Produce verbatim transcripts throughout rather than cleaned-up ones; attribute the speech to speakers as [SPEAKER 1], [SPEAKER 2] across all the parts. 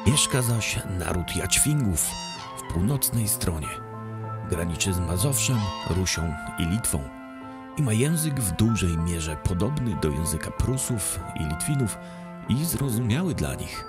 [SPEAKER 1] Mieszka zaś naród Jaćwingów w północnej stronie. Graniczy z Mazowszem, Rusią i Litwą i ma język w dużej mierze podobny do języka Prusów i Litwinów i zrozumiały dla nich.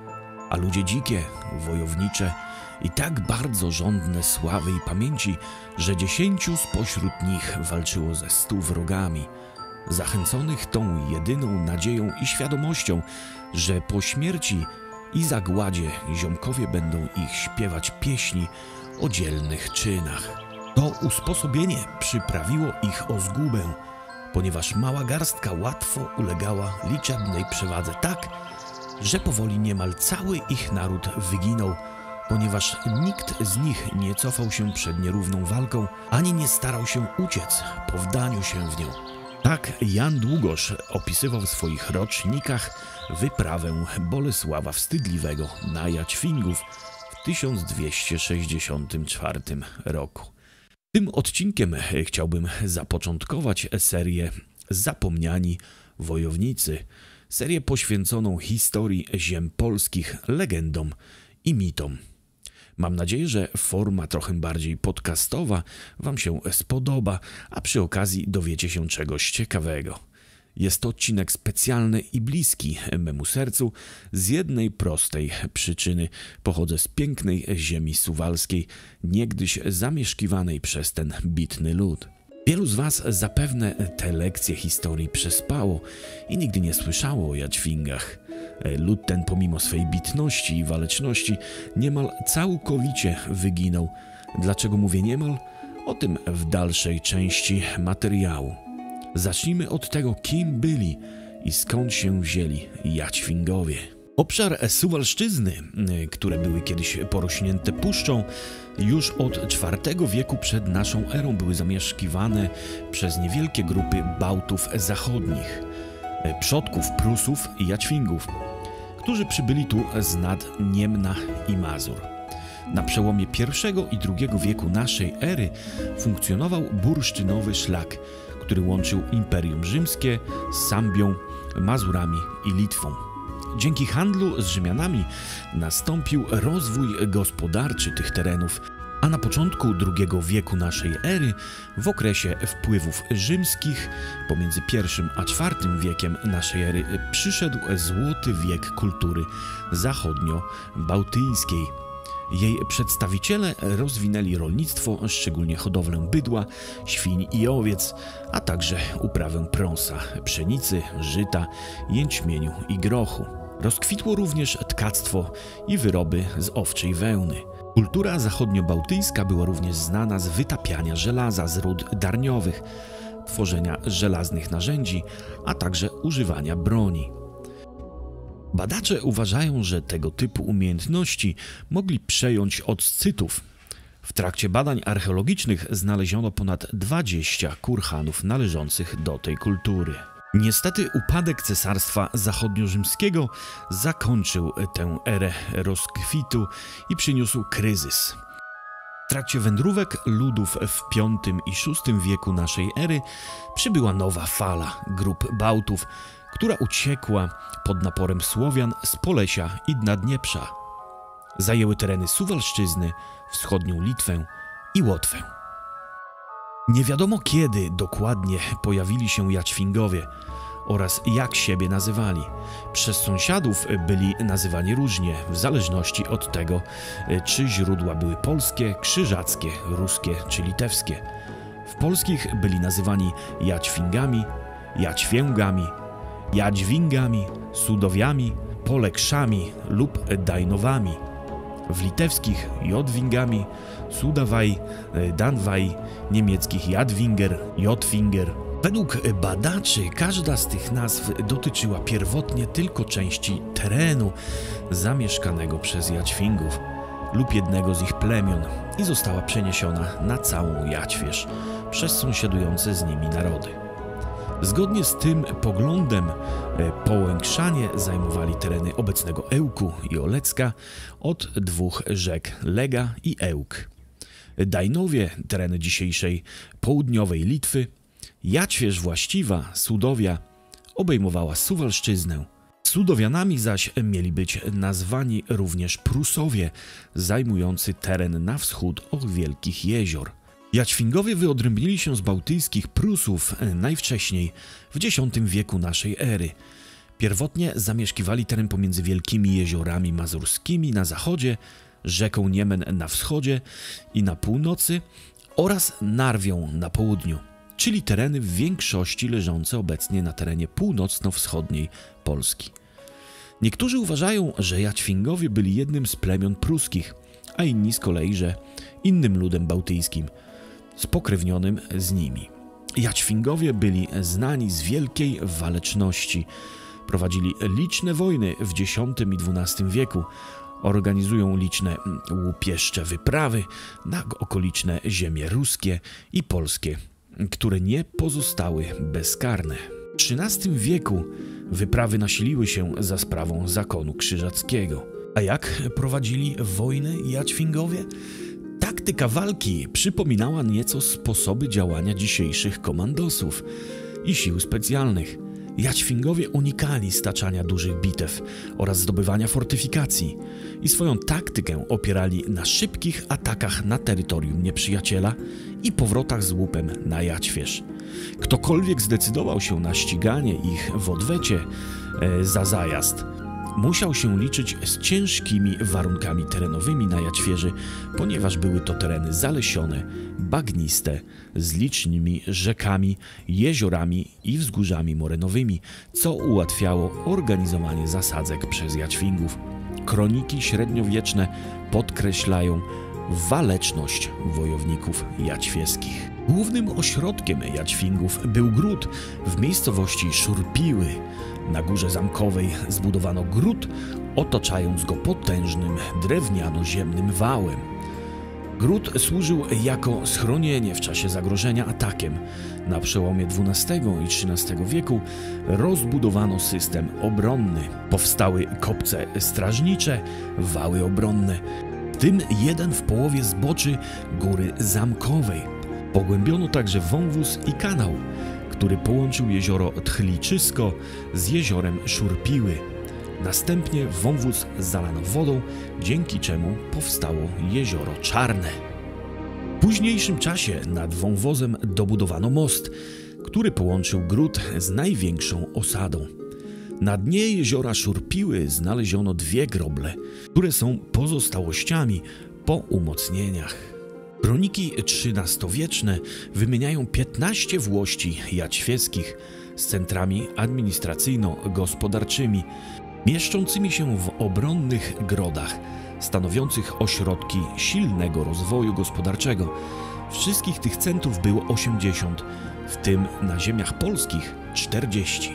[SPEAKER 1] A ludzie dzikie, wojownicze i tak bardzo żądne sławy i pamięci, że dziesięciu spośród nich walczyło ze stu wrogami, zachęconych tą jedyną nadzieją i świadomością, że po śmierci i zagładzie ziomkowie będą ich śpiewać pieśni o dzielnych czynach. To usposobienie przyprawiło ich o zgubę, ponieważ mała garstka łatwo ulegała liczebnej przewadze tak, że powoli niemal cały ich naród wyginął, ponieważ nikt z nich nie cofał się przed nierówną walką, ani nie starał się uciec po wdaniu się w nią. Tak Jan Długosz opisywał w swoich rocznikach wyprawę Bolesława Wstydliwego na Jaćwingów w tysiąc dwieście sześćdziesiątym czwartym roku. Tym odcinkiem chciałbym zapoczątkować serię Zapomniani Wojownicy, serię poświęconą historii ziem polskich, legendom i mitom. Mam nadzieję, że forma trochę bardziej podcastowa Wam się spodoba, a przy okazji dowiecie się czegoś ciekawego. Jest to odcinek specjalny i bliski memu sercu z jednej prostej przyczyny. Pochodzę z pięknej ziemi suwalskiej, niegdyś zamieszkiwanej przez ten bitny lud. Wielu z Was zapewne te lekcje historii przespało i nigdy nie słyszało o Jaćwingach. Lud ten pomimo swej bitności i waleczności niemal całkowicie wyginął. Dlaczego mówię niemal? O tym w dalszej części materiału. Zacznijmy od tego, kim byli i skąd się wzięli Jaćwingowie. Obszar Suwalszczyzny, które były kiedyś porośnięte puszczą, już od czwartego wieku przed naszą erą były zamieszkiwane przez niewielkie grupy Bałtów zachodnich, przodków Prusów i Jaćwingów, którzy przybyli tu z nad Niemna i Mazur. Na przełomie pierwszego i drugiego wieku naszej ery funkcjonował bursztynowy szlak, który łączył Imperium Rzymskie z Sambią, Mazurami i Litwą. Dzięki handlu z Rzymianami nastąpił rozwój gospodarczy tych terenów, a na początku drugiego wieku naszej ery, w okresie wpływów rzymskich, pomiędzy pierwszym a czwartym wiekiem naszej ery, przyszedł złoty wiek kultury zachodnio-bałtyjskiej. Jej przedstawiciele rozwinęli rolnictwo, szczególnie hodowlę bydła, świń i owiec, a także uprawę prosa, pszenicy, żyta, jęczmieniu i grochu. Rozkwitło również tkactwo i wyroby z owczej wełny. Kultura zachodnio-bałtyjska była również znana z wytapiania żelaza z ród darniowych, tworzenia żelaznych narzędzi, a także używania broni. Badacze uważają, że tego typu umiejętności mogli przejąć od Scytów. W trakcie badań archeologicznych znaleziono ponad dwadzieścia kurhanów należących do tej kultury. Niestety upadek Cesarstwa Zachodnio-Rzymskiego zakończył tę erę rozkwitu i przyniósł kryzys. W trakcie wędrówek ludów w piątym i szóstym wieku naszej ery przybyła nowa fala grup Bałtów, która uciekła pod naporem Słowian z Polesia i Naddnieprza. Zajęły tereny Suwalszczyzny, wschodnią Litwę i Łotwę. Nie wiadomo kiedy dokładnie pojawili się Jaćwingowie oraz jak siebie nazywali. Przez sąsiadów byli nazywani różnie, w zależności od tego, czy źródła były polskie, krzyżackie, ruskie czy litewskie. W polskich byli nazywani Jaćwingami, Jaćwięgami, Jadźwingami, Sudowiami, Polekszami lub Dajnowami. W litewskich Jodwingami, Sudawaj, Danwaj, niemieckich Jadwinger, Jotwinger. Według badaczy każda z tych nazw dotyczyła pierwotnie tylko części terenu zamieszkanego przez Jaćwingów lub jednego z ich plemion i została przeniesiona na całą Jaćwierz przez sąsiadujące z nimi narody. Zgodnie z tym poglądem Połększanie zajmowali tereny obecnego Ełku i Olecka od dwóch rzek Lega i Ełk. Dajnowie tereny dzisiejszej południowej Litwy, Jaćwierz właściwa, Sudowia, obejmowała Suwalszczyznę. Sudowianami zaś mieli być nazwani również Prusowie, zajmujący teren na wschód od Wielkich Jezior. Jaćwingowie wyodrębnili się z bałtyckich Prusów najwcześniej w dziesiątym wieku naszej ery. Pierwotnie zamieszkiwali teren pomiędzy Wielkimi Jeziorami Mazurskimi na zachodzie, rzeką Niemen na wschodzie i na północy oraz Narwią na południu, czyli tereny w większości leżące obecnie na terenie północno-wschodniej Polski. Niektórzy uważają, że Jaćwingowie byli jednym z plemion pruskich, a inni z kolei, że innym ludem bałtyckim, spokrewnionym z nimi. Jaćwingowie byli znani z wielkiej waleczności. Prowadzili liczne wojny w dziesiątym i dwunastym wieku. Organizują liczne łupieszcze wyprawy na okoliczne ziemie ruskie i polskie, które nie pozostały bezkarne. W trzynastym wieku wyprawy nasiliły się za sprawą zakonu krzyżackiego. A jak prowadzili wojny Jaćwingowie? Taktyka walki przypominała nieco sposoby działania dzisiejszych komandosów i sił specjalnych. Jaćwingowie unikali staczania dużych bitew oraz zdobywania fortyfikacji i swoją taktykę opierali na szybkich atakach na terytorium nieprzyjaciela i powrotach z łupem na Jaćwierz. Ktokolwiek zdecydował się na ściganie ich w odwecie e, za zajazd, musiał się liczyć z ciężkimi warunkami terenowymi na Jaćwierzy, ponieważ były to tereny zalesione, bagniste, z licznymi rzekami, jeziorami i wzgórzami morenowymi, co ułatwiało organizowanie zasadzek przez Jaćwingów. Kroniki średniowieczne podkreślają waleczność wojowników jaćwieskich. Głównym ośrodkiem Jaćwingów był gród w miejscowości Szurpiły. Na górze zamkowej zbudowano gród, otaczając go potężnym drewniano-ziemnym wałem. Gród służył jako schronienie w czasie zagrożenia atakiem. Na przełomie dwunastego i trzynastego wieku rozbudowano system obronny. Powstały kopce strażnicze, wały obronne, w tym jeden w połowie zboczy Góry Zamkowej. Pogłębiono także wąwóz i kanał, który połączył jezioro Tchliczysko z jeziorem Szurpiły. Następnie wąwóz zalano wodą, dzięki czemu powstało jezioro Czarne. W późniejszym czasie nad wąwozem dobudowano most, który połączył gród z największą osadą. Na dnie jeziora Szurpiły znaleziono dwie groble, które są pozostałościami po umocnieniach. Kroniki trzynastowieczne wymieniają piętnaście włości jaćwieskich z centrami administracyjno-gospodarczymi, mieszczącymi się w obronnych grodach, stanowiących ośrodki silnego rozwoju gospodarczego. Wszystkich tych centrów było osiemdziesiąt, w tym na ziemiach polskich czterdzieści.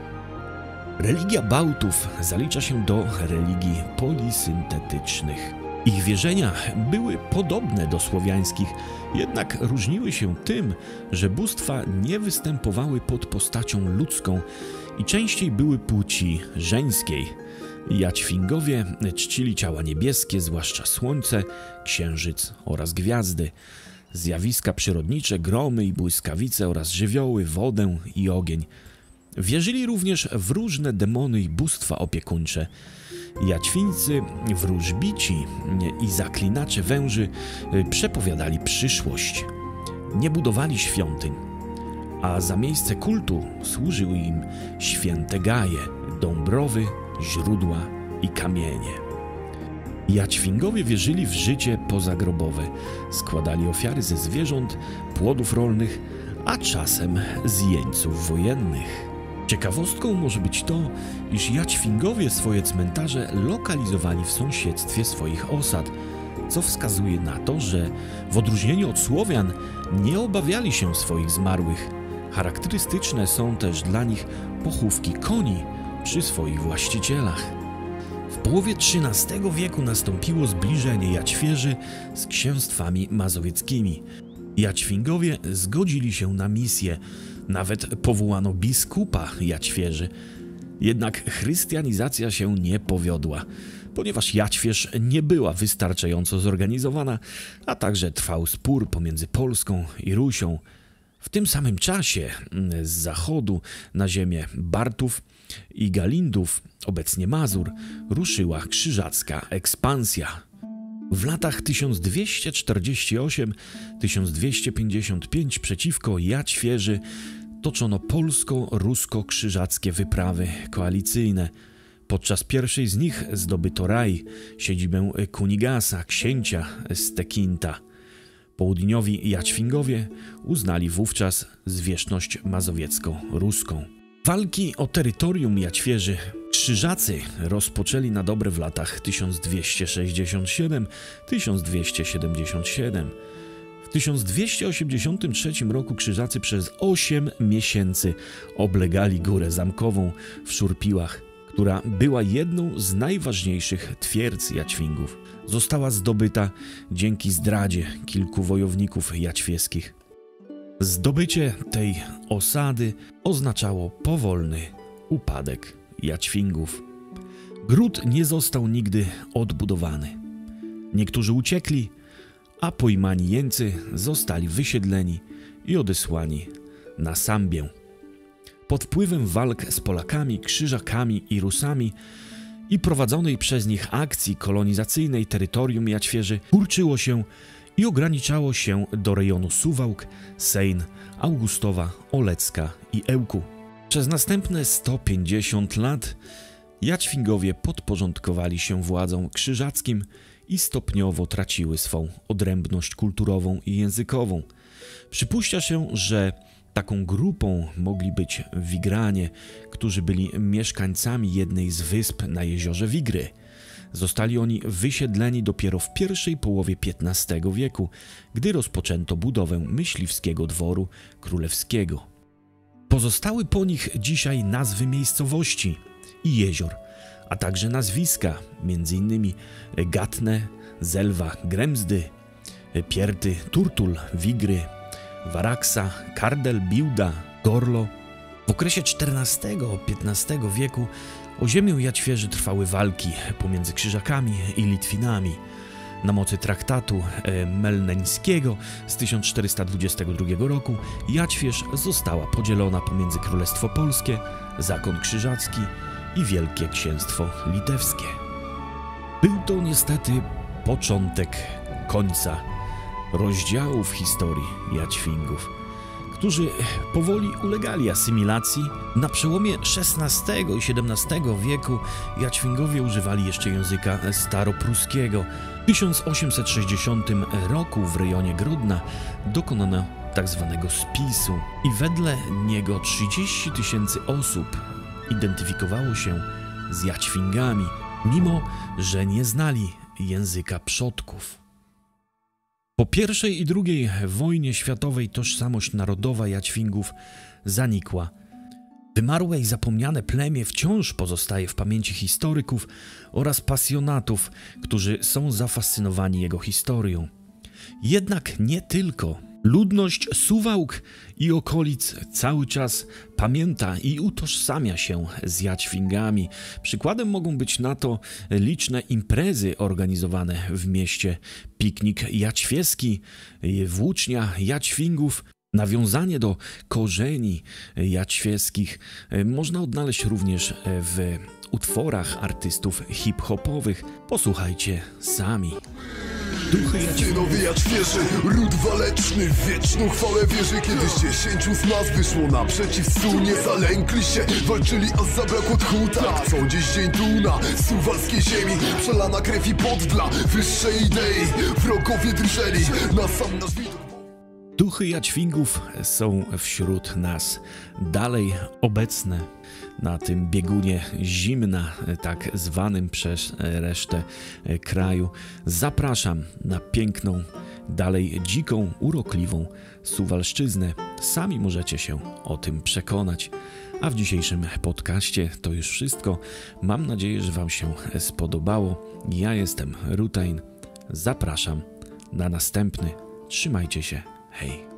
[SPEAKER 1] Religia Bałtów zalicza się do religii polisyntetycznych. Ich wierzenia były podobne do słowiańskich, jednak różniły się tym, że bóstwa nie występowały pod postacią ludzką i częściej były płci żeńskiej. Jaćwingowie czcili ciała niebieskie, zwłaszcza słońce, księżyc oraz gwiazdy, zjawiska przyrodnicze, gromy i błyskawice oraz żywioły, wodę i ogień. Wierzyli również w różne demony i bóstwa opiekuńcze. Jaćwińcy, wróżbici i zaklinacze węży przepowiadali przyszłość. Nie budowali świątyń, a za miejsce kultu służyły im święte gaje, dąbrowy, źródła i kamienie. Jaćwingowie wierzyli w życie pozagrobowe, składali ofiary ze zwierząt, płodów rolnych, a czasem z jeńców wojennych. Ciekawostką może być to, iż Jaćwingowie swoje cmentarze lokalizowali w sąsiedztwie swoich osad, co wskazuje na to, że w odróżnieniu od Słowian nie obawiali się swoich zmarłych. Charakterystyczne są też dla nich pochówki koni przy swoich właścicielach. W połowie trzynastego wieku nastąpiło zbliżenie Jaćwierzy z księstwami mazowieckimi. Jaćwingowie zgodzili się na misję, nawet powołano biskupa Jaćwierzy. Jednak chrystianizacja się nie powiodła, ponieważ Jaćwierz nie była wystarczająco zorganizowana, a także trwał spór pomiędzy Polską i Rusią. W tym samym czasie z zachodu na ziemię Bartów i Galindów, obecnie Mazur, ruszyła krzyżacka ekspansja. W latach tysiąc dwieście czterdziesty ósmy do tysiąc dwieście pięćdziesiąt pięć przeciwko Jaćwieży toczono polsko-rusko-krzyżackie wyprawy koalicyjne. Podczas pierwszej z nich zdobyto Raj, siedzibę Kunigasa, księcia z Tekinta. Południowi Jaćwingowie uznali wówczas zwierzchność mazowiecko-ruską. Walki o terytorium Jaćwieży krzyżacy rozpoczęli na dobre w latach tysiąc dwieście sześćdziesiąt siedem do tysiąc dwieście siedemdziesiąt siedem. W tysiąc dwieście osiemdziesiątym trzecim roku krzyżacy przez osiem miesięcy oblegali Górę Zamkową w Szurpiłach, która była jedną z najważniejszych twierdz Jaćwingów. Została zdobyta dzięki zdradzie kilku wojowników jaćwieskich. Zdobycie tej osady oznaczało powolny upadek Jaćwingów. Gród nie został nigdy odbudowany. Niektórzy uciekli, a pojmani jeńcy zostali wysiedleni i odesłani na Sambię. Pod wpływem walk z Polakami, Krzyżakami i Rusami i prowadzonej przez nich akcji kolonizacyjnej terytorium Jaćwieży kurczyło się i ograniczało się do rejonu Suwałk, Sejn, Augustowa, Olecka i Ełku. Przez następne sto pięćdziesiąt lat Jaćwingowie podporządkowali się władzom krzyżackim i stopniowo traciły swą odrębność kulturową i językową. Przypuszcza się, że taką grupą mogli być Wigranie, którzy byli mieszkańcami jednej z wysp na jeziorze Wigry. Zostali oni wysiedleni dopiero w pierwszej połowie piętnastego wieku, gdy rozpoczęto budowę myśliwskiego dworu królewskiego. Pozostały po nich dzisiaj nazwy miejscowości i jezior, a także nazwiska, między innymi Gatne, Zelwa, Gremzdy, Pierty, Turtul, Wigry, Waraksa, Kardel, Biłda, Gorlo. W okresie czternastego do piętnastego wieku o ziemię Jaćwieży trwały walki pomiędzy Krzyżakami i Litwinami. Na mocy traktatu melneńskiego z tysiąc czterysta dwudziestego drugiego roku Jaćwierz została podzielona pomiędzy Królestwo Polskie, Zakon Krzyżacki i Wielkie Księstwo Litewskie. Był to niestety początek końca rozdziału w historii Jaćwingów, którzy powoli ulegali asymilacji. Na przełomie szesnastego i siedemnastego wieku Jaćwingowie używali jeszcze języka staropruskiego. W tysiąc osiemset sześćdziesiątym roku w rejonie Grodna dokonano tzw. spisu i wedle niego trzydzieści tysięcy osób identyfikowało się z Jaćwingami, mimo że nie znali języka przodków. Po pierwszej i drugiej wojnie światowej tożsamość narodowa Jaćwingów zanikła. Wymarłe i zapomniane plemię wciąż pozostaje w pamięci historyków oraz pasjonatów, którzy są zafascynowani jego historią. Jednak nie tylko. Ludność Suwałk i okolic cały czas pamięta i utożsamia się z Jaćwingami. Przykładem mogą być na to liczne imprezy organizowane w mieście, piknik jaćwieski, włócznia Jaćwingów. Nawiązanie do korzeni jaćwieskich można odnaleźć również w utworach artystów hip-hopowych. Posłuchajcie sami.
[SPEAKER 2] Duchy Jaćwinowy Jaćwieży, ród waleczny, w wieczną chwałę wierzy. Kiedyś dziesięciu z nas wyszło naprzeciw stu, nie zalękli się, walczyli, a zabrakło tchu. Tak, co dziś dzień tu na suwalskiej ziemi, przelana krew i pot dla wyższej idei. Wrogowie drżeli na sam nasz widok.
[SPEAKER 1] Duchy Jaćwingów są wśród nas dalej obecne na tym biegunie zimna, tak zwanym przez resztę kraju. Zapraszam na piękną, dalej dziką, urokliwą Suwalszczyznę. Sami możecie się o tym przekonać. A w dzisiejszym podcaście to już wszystko. Mam nadzieję, że Wam się spodobało. Ja jestem Rutain. Zapraszam na następny. Trzymajcie się. Hej.